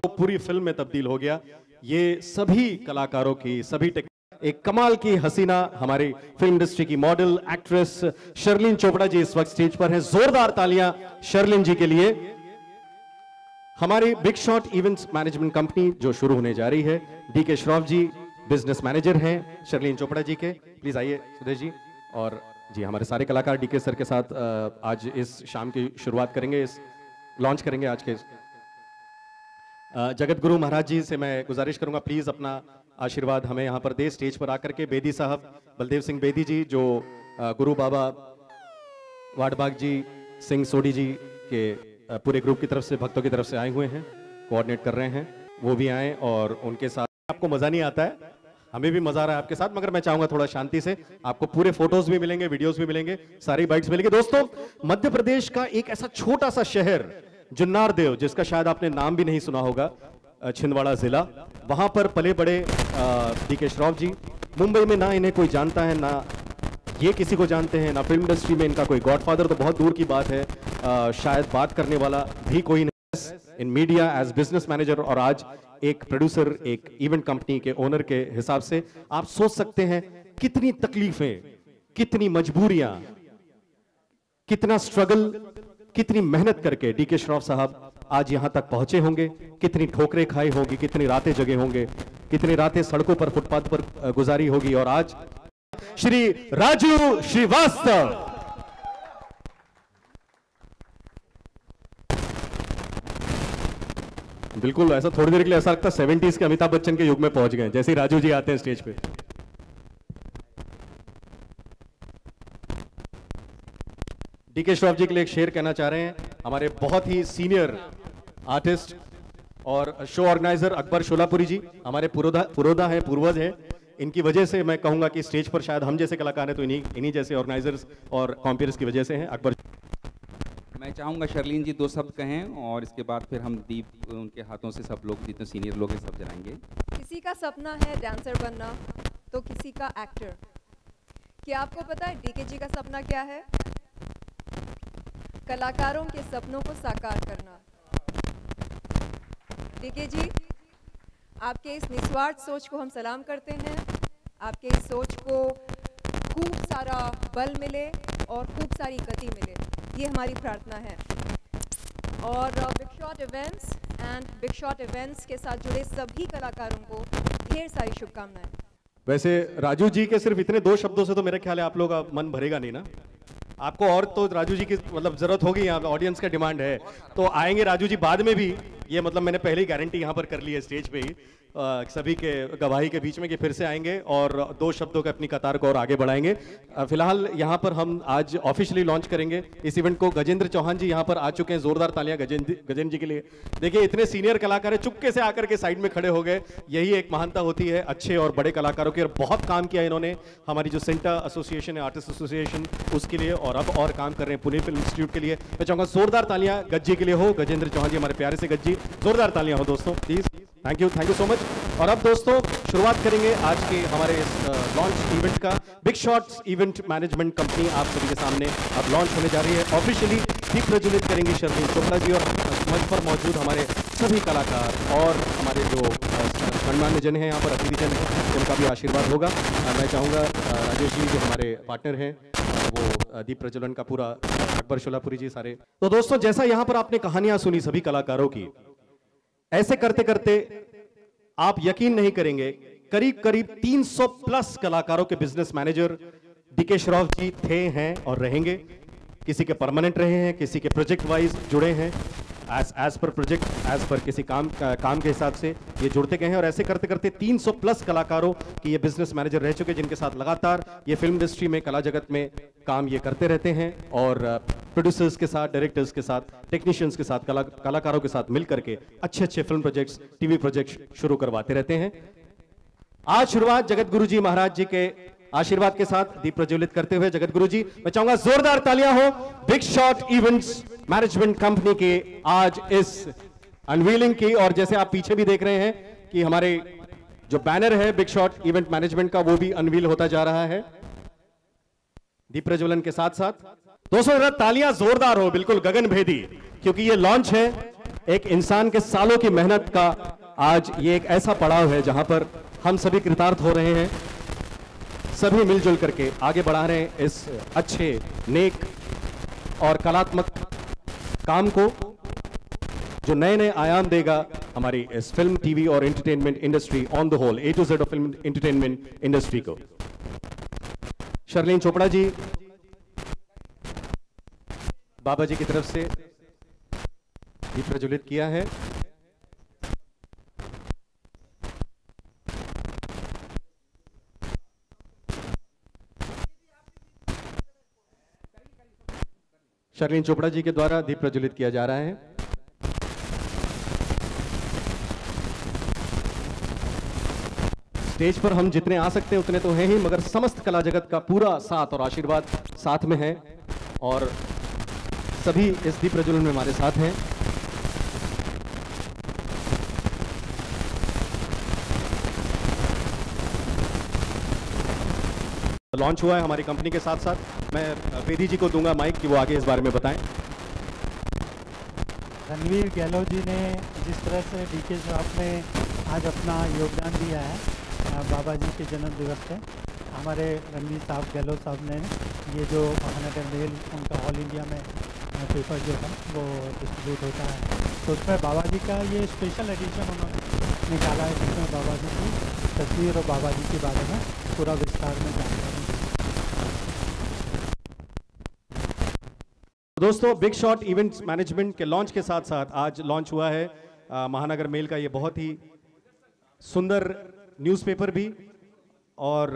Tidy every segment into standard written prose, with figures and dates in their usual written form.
वो पूरी फिल्म में तब्दील हो गया। ये सभी कलाकारों की एक कमाल की हसीना हमारी फिल्म इंडस्ट्री की मॉडल एक्ट्रेस शर्लिन चोपड़ा जी इस वक्त स्टेज पर हैं। जोरदार तालियां शर्लिन जी के लिए। हमारी big shot events management company जो शुरू होने जा रही है, D K Shroff ji business manager हैं शर्लिन चोपड़ा जी के। प्लीज आइए सुदेश जी। और जी हमारे सारे कलाकार डीके सर के साथ आज इस शाम की शुरुआत करेंगे, लॉन्च करेंगे आज के। जगत गुरु महाराज जी से मैं गुजारिश करूंगा प्लीज अपना आशीर्वाद हमें यहाँ पर दे। स्टेज पर आकर के बेदी साहब, बलदेव सिंह बेदी जी जो गुरु बाबा वाडबाग जी सिंह सोडी जी के पूरे ग्रुप की तरफ से, भक्तों की तरफ से आए हुए हैं, कोऑर्डिनेट कर रहे हैं, वो भी आए और उनके साथ। आपको मजा नहीं आता है, हमें भी मजा आ रहा है आपके साथ, मगर मैं चाहूंगा थोड़ा शांति से। आपको पूरे फोटोज भी मिलेंगे, वीडियोस भी मिलेंगे, सारी बाइट्स मिलेंगे। दोस्तों, मध्य प्रदेश का एक ऐसा छोटा सा शहर जुन्नार देव, जिसका शायद आपने नाम भी नहीं सुना होगा, छिंदवाड़ा जिला, वहां पर पले बड़े डीके श्रॉफ जी। मुंबई में ना इन्हें कोई जानता है, ना ये किसी को जानते हैं, ना फिल्म इंडस्ट्री में इनका कोई गॉडफादर तो बहुत दूर की बात है, शायद बात करने वाला भी कोई नहीं। इन मीडिया एज बिजनेस मैनेजर और आज एक प्रोड्यूसर, एक इवेंट कंपनी के ओनर के हिसाब से आप सोच सकते हैं कितनी तकलीफें, कितनी मजबूरियां, कितना स्ट्रगल, कितनी मेहनत करके डीके श्रॉफ साहब आज यहां तक पहुंचे होंगे, कितनी ठोकरें खाई होगी, कितनी रातें जगे होंगे, कितनी रातें सड़कों पर, फुटपाथ पर गुजारी होगी। और आज श्री राजू श्रीवास्तव, बिल्कुल ऐसा थोड़ी देर के लिए ऐसा लगता है 70s के अमिताभ बच्चन के युग में पहुंच गए जैसे ही राजू जी आते हैं स्टेज पे। डीके श्रॉफ जी के लिए एक शेर कहना चाह रहे हैं। हमारे बहुत ही सीनियर आर्टिस्ट और शो ऑर्गेनाइजर अकबर शोलापुरी जी हमारे पुरोधा हैं, पूर्वज हैं। इनकी वजह से मैं कहूंगा कि स्टेज पर शायद हम जैसे कलाकार हैं तो इन्हीं जैसे ऑर्गेनाइजर्स और कॉम्पियर्स की वजह से हैं। अकबर, मैं चाहूंगा शर्लिन जी दो शब्द कहें और इसके बाद फिर हम दीप उनके हाथों से सब लोग जितने सीनियर लोग हैं सब जलाएंगे। किसी का सपना है डांसर बनना तो किसी का एक्टर। क्या आपको पता है डीके जी का सपना क्या है? कलाकारों के सपनों को साकार करना। डीके जी, आपके इस निस्वार्थ सोच को हम सलाम करते हैं। आपके इस सोच को खूब सारा बल मिले और खूब सारी गति मिले, ये हमारी प्रार्थना है। और big shot events and big shot events के साथ जुड़े सभी कलाकारों को ढेर सारी शुभकामनाएं। वैसे राजू जी के सिर्फ इतने दो शब्दों से तो मेरे ख्याल है आप लोग का मन भरेगा नहीं ना। आपको और तो राजू जी की मतलब जरूरत होगी, यहाँ ऑडियंस का डिमांड है तो आएंगे राजू जी बाद में भी। ये मतलब मैंने पहले ही गारंटी यहाँ पर कर ली है स्टेज पे ही सभी के गवाही के बीच में कि फिर से आएंगे और दो शब्दों के अपनी कतार को और आगे बढ़ाएंगे। फिलहाल यहाँ पर हम आज ऑफिशियली लॉन्च करेंगे इस इवेंट को। गजेंद्र चौहान जी यहाँ पर आ चुके हैं, जोरदार तालियां गजेंद्र जी के लिए। देखिए इतने सीनियर कलाकार है, चुपके से आकर के साइड में खड़े हो गए, यही एक महानता होती है अच्छे और बड़े कलाकारों की। और बहुत काम किया इन्होंने हमारी जो सेंटा एसोसिएशन है, आर्टिस्ट एसोसिएशन, उसके लिए, और अब और काम कर रहे हैं पुणे फिल्म इंस्टीट्यूट के लिए। मैं चाहूंगा जोरदार तालियां गज्जी के लिए हो। गजेंद्र चौहान जी हमारे प्यारे से गज्जी, जोरदार तालियां हो दोस्तों please. Thank you so much. और अब दोस्तों शुरुआत करेंगे आज के हमारे इस लॉन्च इवेंट का। Big shots event management company आप सभी के सामने अब लॉन्च होने जा रही है। ऑफिशियली दीप प्रज्वलित करेंगी शर्लिन चोपड़ा जी और मंच पर मौजूद हमारे सभी कलाकार और हमारे जो गणमान्य जन हैं यहाँ पर, अतिथि जन हैं, उनका भी आशीर्वाद होगा। मैं चाहूँगा राजेश जी जो हमारे पार्टनर हैं वो दीप प्रज्वलन का पूरा, अकबर शोलापुरी जी सारे। तो दोस्तों जैसा यहाँ पर आपने कहानियां सुनी सभी कलाकारों की, ऐसे करते करते आप यकीन नहीं करेंगे करीब करीब 300 प्लस कलाकारों के business manager D K Shroff ji थे, हैं और रहेंगे। किसी के परमानेंट रहे हैं, किसी के प्रोजेक्ट वाइज जुड़े हैं, as per project, as per किसी काम के हिसाब से ये जुड़ते गए हैं। और ऐसे करते करते 300 प्लस कलाकारों के ये बिजनेस मैनेजर रह चुके, जिनके साथ लगातार ये फिल्म इंडस्ट्री में, कला जगत में काम ये करते रहते हैं और प्रोड्यूसर्स के साथ, डायरेक्टर्स के साथ, टेक्नीशियंस के साथ, कलाकारों के साथ मिल करके अच्छे अच्छे फिल्म प्रोजेक्ट्स, टीवी प्रोजेक्ट्स शुरू करवाते रहते हैं। आज शुरुआत जगत गुरु जी महाराज जी के आशीर्वाद के साथ दीप प्रज्वलित करते हुए। जगत गुरु जी, मैं चाहूंगा जोरदार तालियां हो big shot events management company के आज इस अनवीलिंग की। और जैसे आप पीछे भी देख रहे हैं कि हमारे जो बैनर है बिग शॉट इवेंट मैनेजमेंट का, वो भी अनवील होता जा रहा है दीप प्रज्वलन के साथ साथ। दोस्तों तालियां जोरदार हो, बिल्कुल गगनभेदी, क्योंकि ये लॉन्च है एक इंसान के सालों की मेहनत का आज ये एक ऐसा पड़ाव है जहां पर हम सभी कृतार्थ हो रहे हैं, सभी मिलजुल करके आगे बढ़ा रहे हैं इस अच्छे, नेक और कलात्मक काम को, जो नए नए आयाम देगा हमारी इस फिल्म, टीवी और entertainment industry on the whole, A to Z of film entertainment industry को। शर्लीन चोपड़ा जी बाबा जी की तरफ से दीप प्रज्वलित किया है। शर्लीन चोपड़ा जी के द्वारा दीप प्रज्वलित किया जा रहा है। स्टेज पर हम जितने आ सकते हैं उतने तो हैं ही, मगर समस्त कला जगत का पूरा साथ और आशीर्वाद साथ में है और सभी इस दीप प्रज्वलन में हमारे साथ हैं। लॉन्च हुआ है हमारी कंपनी के साथ साथ। मैं बेदी जी को दूंगा माइक कि वो आगे इस बारे में बताएं। रणवीर गहलोत जी ने जिस तरह से डीके साहब में आज अपना योगदान दिया है बाबा जी के जन्म दिवस पे, हमारे रणवीर साहब गहलोत साहब ने ये जो महानगर मेल उनका ऑल इंडिया में पेपर जो है वो डिस्ट्रीब्यूट होता है, तो उसमें बाबा जी का ये स्पेशल एडिशन उन्होंने निकाला है, जिसमें बाबा जी की तस्वीर और बाबा जी के बारे में पूरा विस्तार में जानकारी। दोस्तों, बिग शॉट इवेंट्स मैनेजमेंट के लॉन्च के साथ साथ आज लॉन्च हुआ है महानगर मेल का ये बहुत ही सुंदर न्यूज़पेपर भी, और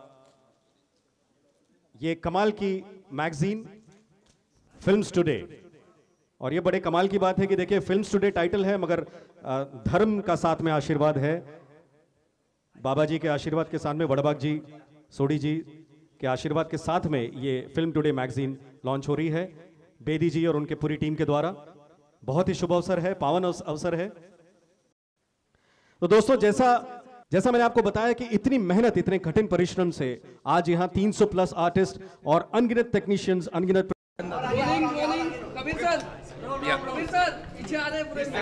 ये कमाल की मैगजीन फिल्म्स टुडे। और ये बड़े कमाल की बात है कि देखिए, फिल्म्स टुडे टाइटल है मगर धर्म का साथ में आशीर्वाद है। बाबा जी के आशीर्वाद के साथ में, बड़बाग जी, सोडी जी के आशीर्वाद के साथ में ये फिल्म टुडे मैगजीन लॉन्च हो रही है बेदी जी और उनके पूरी टीम के द्वारा। बहुत ही शुभ अवसर है, पावन अवसर है। तो दोस्तों, जैसा मैंने आपको बताया कि इतनी मेहनत, इतने कठिन परिश्रम से आज यहाँ 300 प्लस आर्टिस्ट और अनगिनत टेक्नीशियंस, अनगिनत कबीर सर, कबीर सर पीछे आ रहे पूरे।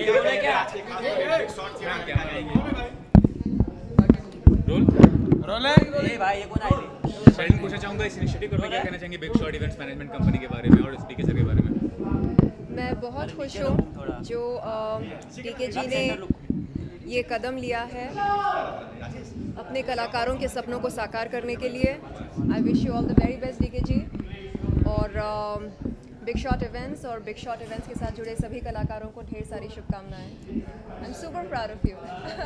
रोल है भाई, ये कौन आए? शर्लीन पूछना चाहूंगा इस इनिशिएटिव को क्या कहना चाहेंगे big shot events management company के बारे में और इस डीके सर के बारे में? मैं बहुत खुश हूँ जो डीके जी ने ये कदम लिया है अपने कलाकारों के सपनों को साकार करने के लिए। I wish you all the very best D K ji, और बिग शॉट इवेंट्स और बिग शॉट इवेंट्स के साथ जुड़े सभी कलाकारों को ढेर सारी शुभकामनाएं। I am super proud of you.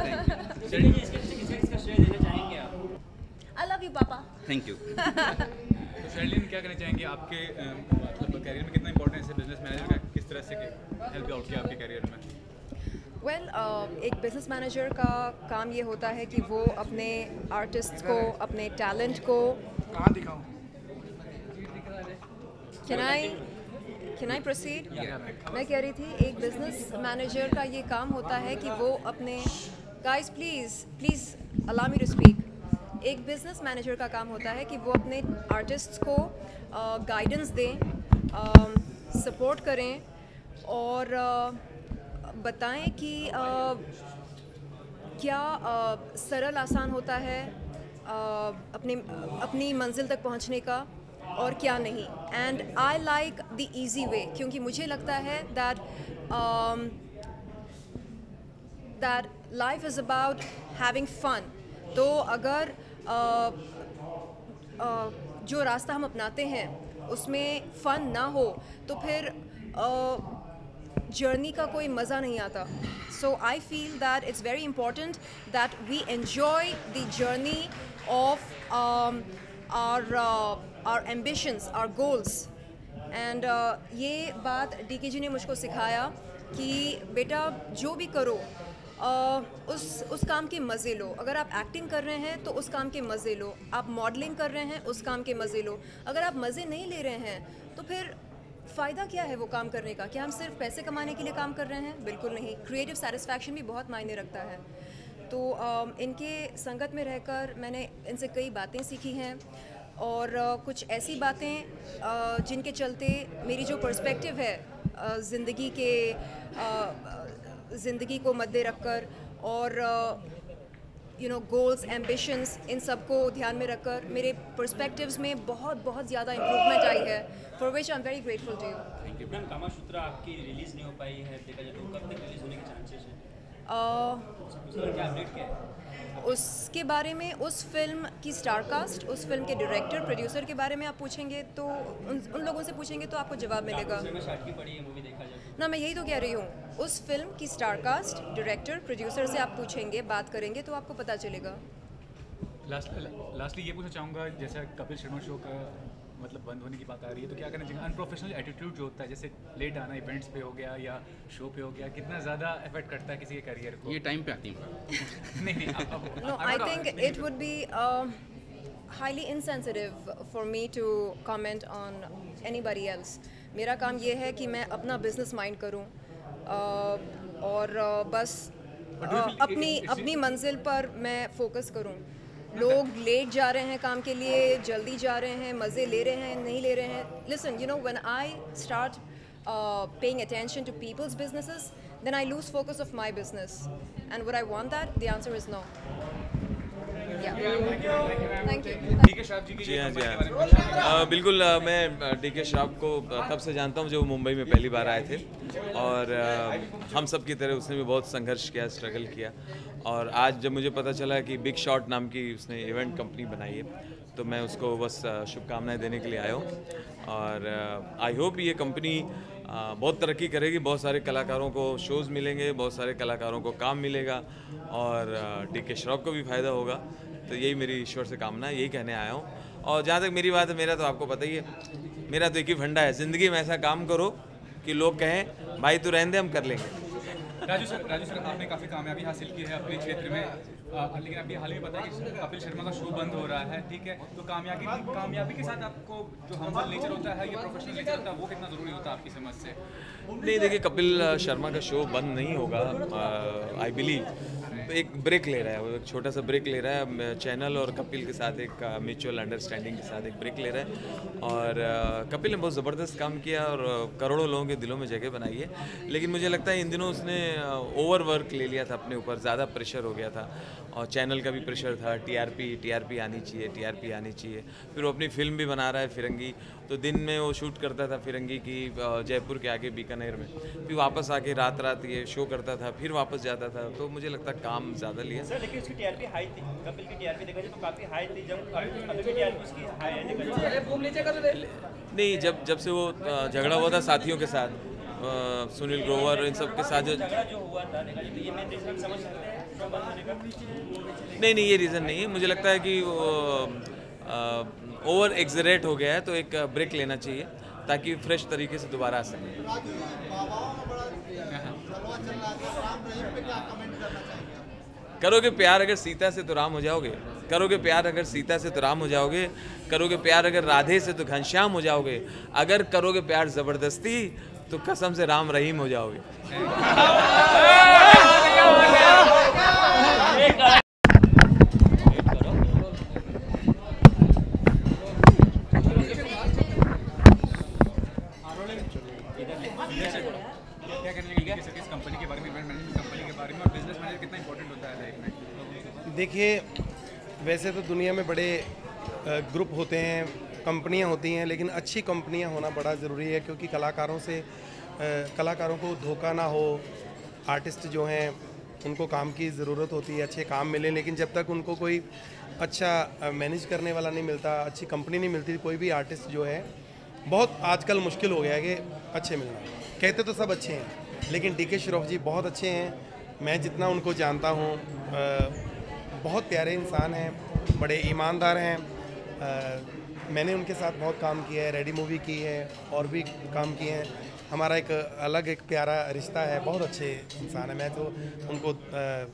I love you papa. Thank you. तो शर्लीन, क्या कहना चाहेंगे आपके मतलब कैरियर में कितना इंपॉर्टेंस है बिजनेस मैनेजर का, किस तरह से हेल्प आउट किया आपके कैरियर में? वेल, एक बिजनेस मैनेजर का काम ये होता है कि वो अपने आर्टिस्ट को, अपने टैलेंट को, कहाँ दिखाऊं? Can I proceed? मैं कह रही थी, एक बिजनेस मैनेजर का ये काम होता है कि वो अपने guys please allow me to speak. एक बिजनेस मैनेजर का काम होता है कि वो अपने आर्टिस्ट्स को गाइडेंस दें, सपोर्ट करें और बताएं कि क्या सरल आसान होता है अपनी मंजिल तक पहुंचने का और क्या नहीं। And I like the easy way, क्योंकि मुझे लगता है that life is about having fun. तो अगर जो रास्ता हम अपनाते हैं उसमें फ़न ना हो तो फिर जर्नी का कोई मज़ा नहीं आता। So I feel that it's very important that we enjoy the journey of our ambitions, our goals, and ये बात डीके जी ने मुझको सिखाया कि बेटा जो भी करो उस काम के मज़े लो। अगर आप एक्टिंग कर रहे हैं तो उस काम के मज़े लो, आप मॉडलिंग कर रहे हैं उस काम के मज़े लो। अगर आप मज़े नहीं ले रहे हैं तो फिर फ़ायदा क्या है वो काम करने का? क्या हम सिर्फ पैसे कमाने के लिए काम कर रहे हैं? बिल्कुल नहीं। क्रिएटिव सेटिस्फैक्शन भी बहुत मायने रखता है। तो इनके संगत में रहकर मैंने इनसे कई बातें सीखी हैं और कुछ ऐसी बातें जिनके चलते मेरी जो पर्सपेक्टिव है ज़िंदगी को मद्दे रखकर और गोल्स, एम्बिशंस, इन सब को ध्यान में रखकर मेरे पर्सपेक्टिव्स में बहुत ज़्यादा इम्प्रूवमेंट आई है, for which I am very grateful to you. Thank you ma'am. Kamasutra आपकी रिलीज़ नहीं हो पाई है, देखा जाए तो कब तक रिलीज़ होने के चांसेस हैं? उसका क्या अपडेट क्या है? उसके बारे में, उस फिल्म की स्टारकास्ट, उस फिल्म के डायरेक्टर, प्रोड्यूसर के बारे में आप पूछेंगे तो उन लोगों से पूछेंगे तो आपको जवाब मिलेगा ना। मैं यही तो कह रही हूँ, उस फिल्म की स्टारकास्ट, डायरेक्टर, प्रोड्यूसर से आप पूछेंगे, बात करेंगे तो आपको पता चलेगा। लास्टली ये पूछना चाहूँगा, जैसा कपिल शर्मा शो का मतलब बंद होने की बात आ रही है, तो क्या करना चाहिए? अनप्रोफेशनल एटीट्यूड जो होता है, जैसे लेट आना इवेंट्स पे हो गया या शो पे हो गया, कितना ज़्यादा इफेक्ट करता है किसी के करियर को? ये टाइम पे आती है। नहीं No, I think it would be highly insensitive for me to comment on anybody else. मेरा काम ये है कि मैं अपना बिजनेस माइंड करूँ और बस अपनी मंजिल पर मैं फोकस करूँ। लोग लेट जा रहे हैं काम के लिए, जल्दी जा रहे हैं, मज़े ले रहे हैं, नहीं ले रहे हैं। Listen, when I start paying attention to people's businesses, then I lose focus of my business. And would I want that? The answer is no. Yeah. Thank you. D K Shroff ji की जी हाँ, जी कंपनी के हाँ। बारे में बिल्कुल, मैं डीके श्रॉफ को तब से जानता हूँ जब वो मुंबई में पहली बार आए थे, और हम सब की तरह उसने भी बहुत संघर्ष किया, स्ट्रगल किया, और आज जब मुझे पता चला कि बिग शॉट नाम की उसने इवेंट कंपनी बनाई है, तो मैं उसको बस शुभकामनाएं देने के लिए आया हूँ। और आई होप ये कंपनी बहुत तरक्की करेगी, बहुत सारे कलाकारों को शोज़ मिलेंगे, बहुत सारे कलाकारों को काम मिलेगा, और डीके श्रॉफ को भी फ़ायदा होगा। तो यही मेरी ईश्वर से कामना है, यही कहने आया हूँ। और जहाँ तक मेरी बात है, मेरा तो आपको पता ही है, मेरा तो एक ही फंडा है, ज़िंदगी में ऐसा काम करो कि लोग कहें भाई तू रहने दे, हम कर लेंगे। राजू सर आपने काफ़ी कामयाबी हासिल की है अपने क्षेत्र में, लेकिन अभी हाल ही में पता है कि कपिल शर्मा का शो बंद हो रहा है, ठीक है? तो कामयाबी के साथ आपको जो हम्बल नेचर होता है या प्रोफेशनल नेचर होता है, वो कितना ज़रूरी होता है आपकी समझ से? नहीं, देखिए, कपिल शर्मा का शो बंद नहीं होगा। आई बिलीव एक ब्रेक ले रहा है, वो एक छोटा सा ब्रेक ले रहा है, चैनल और कपिल के साथ एक म्यूचुअल अंडरस्टैंडिंग के साथ एक ब्रेक ले रहा है। और कपिल ने बहुत ज़बरदस्त काम किया और करोड़ों लोगों के दिलों में जगह बनाई है, लेकिन मुझे लगता है इन दिनों उसने ओवर वर्क ले लिया था अपने ऊपर, ज़्यादा प्रेशर हो गया था, और चैनल का भी प्रेशर था, टीआरपी आनी चाहिए। फिर वो अपनी फिल्म भी बना रहा है फिरंगी, तो दिन में वो शूट करता था फिरंगी की जयपुर के आगे बीकानेर में, फिर वापस आके रात ये शो करता था, फिर वापस जाता था। तो मुझे लगता है काम ज़्यादा लिया सर, लेकिन उसकी टीआरपी हाई थी, कपिल की टीआरपी देखा जाए तो काफ़ी हाई थी, जब अभी की टीआरपी उसकी हाई है देखा जाए। नहीं, जब से वो झगड़ा हुआ था साथियों के साथ, सुनील ग्रोवर, इन सब के साथ झगड़ा जो हुआ था, देखा जाए तो ये मेन रीज़न समझ सकते हैं शो बंद होने का? नहीं, ये रीज़न नहीं है। मुझे लगता है कि ओवर एक्सरेट हो गया है, तो एक ब्रेक लेना चाहिए ताकि फ्रेश तरीके से दोबारा आ सके। करोगे प्यार अगर सीता से तो राम हो जाओगे, करोगे प्यार अगर सीता से तो राम हो जाओगे, करोगे प्यार अगर राधे से तो घनश्याम हो जाओगे, अगर करोगे प्यार ज़बरदस्ती तो कसम से राम रहीम हो जाओगे। क्या कहने लगे इस कंपनी के बारे में, इवेंट मैनेजमेंट कंपनी के बारे में, और बिजनेस मैनेजर कितना इंपॉर्टेंट होता है लाइफ में? देखिए, वैसे तो दुनिया में बड़े ग्रुप होते हैं, कंपनियां होती हैं, लेकिन अच्छी कंपनियां होना बड़ा ज़रूरी है, क्योंकि कलाकारों को धोखा ना हो। आर्टिस्ट जो हैं उनको काम की ज़रूरत होती है, अच्छे काम मिले, लेकिन जब तक उनको कोई अच्छा मैनेज करने वाला नहीं मिलता, अच्छी कंपनी नहीं मिलती, कोई भी आर्टिस्ट जो है बहुत आजकल मुश्किल हो गया है कि अच्छे मिलना। कहते तो सब अच्छे हैं, लेकिन डीके श्रॉफ जी बहुत अच्छे हैं। मैं जितना उनको जानता हूँ, बहुत प्यारे इंसान हैं, बड़े ईमानदार हैं। मैंने उनके साथ बहुत काम किया है, रेडी मूवी की है और भी काम किए हैं। हमारा एक अलग एक प्यारा रिश्ता है, बहुत अच्छे इंसान है। मैं तो उनको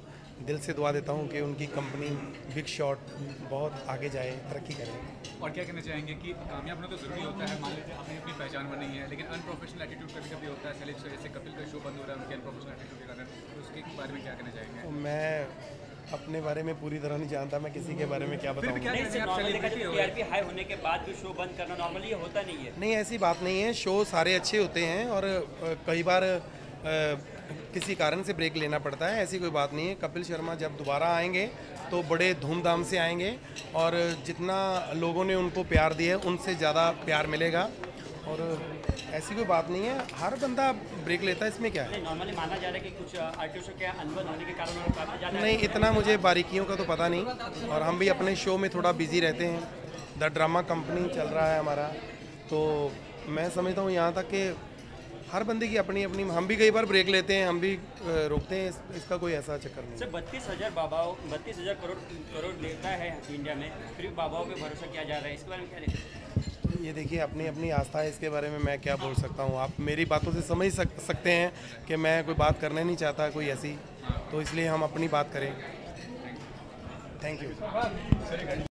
दिल से दुआ देता हूँ कि उनकी कंपनी बिग शॉट बहुत आगे जाए, तरक्की करे। और क्या कहना चाहेंगे कि कामयाब होना तो ज़रूरी होता है, मान लीजिए अपनी अपनी पहचान बनी है, लेकिन अनप्रोफेशनल एटीट्यूड कभी कभी होता है। सेलिब्स जैसे कपिल का शो बंद हो रहा है उनके अनप्रोफेशनल एटीट्यूड के कारण, तो उसके बारे में क्या कहना चाहेंगे? मैं अपने बारे में पूरी तरह नहीं जानता, मैं किसी के बारे में क्या बताऊँ। टीआरपी हाई होने के बाद भी शो बंद करना नॉर्मली ये होता नहीं है। नहीं, ऐसी बात नहीं है, शो सारे अच्छे होते हैं और कई बार किसी कारण से ब्रेक लेना पड़ता है, ऐसी कोई बात नहीं है। कपिल शर्मा जब दोबारा आएंगे तो बड़े धूमधाम से आएंगे और जितना लोगों ने उनको प्यार दिया है उनसे ज़्यादा प्यार मिलेगा, और ऐसी कोई बात नहीं है, हर बंदा ब्रेक लेता है, इसमें क्या है। नॉर्मली माना जा रहा है कि कुछ आर्टिस्टों के अनबन होने के कारण और काफ़ी ज़्यादा नहीं, इतना मुझे बारीकियों का तो पता नहीं, और हम भी अपने शो में थोड़ा बिजी रहते हैं। द ड्रामा कंपनी चल रहा है हमारा, तो मैं समझता हूँ यहाँ तक कि हर बंदे की अपनी अपनी, हम भी कई बार ब्रेक लेते हैं, हम भी रोकते हैं, इसका कोई ऐसा चक्कर नहीं। सर 32,000 करोड़ देता है इंडिया में, फिर भी बाबाओं पे भरोसा किया जा रहा है, इसके बारे में क्या नहीं? ये देखिए, अपनी अपनी आस्था है, इसके बारे में मैं क्या बोल सकता हूँ। आप मेरी बातों से समझ सकते हैं कि मैं कोई बात करना नहीं चाहता कोई ऐसी, तो इसलिए हम अपनी बात करें। Thank you.